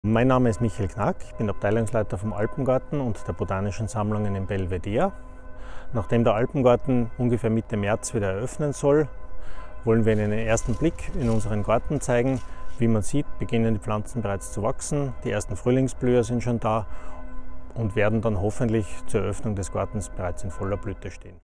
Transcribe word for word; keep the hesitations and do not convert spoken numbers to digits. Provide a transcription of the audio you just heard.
Mein Name ist Michael Knack, ich bin Abteilungsleiter vom Alpengarten und der Botanischen Sammlungen in Belvedere. Nachdem der Alpengarten ungefähr Mitte März wieder eröffnen soll, wollen wir Ihnen einen ersten Blick in unseren Garten zeigen. Wie man sieht, beginnen die Pflanzen bereits zu wachsen, die ersten Frühlingsblüher sind schon da und werden dann hoffentlich zur Eröffnung des Gartens bereits in voller Blüte stehen.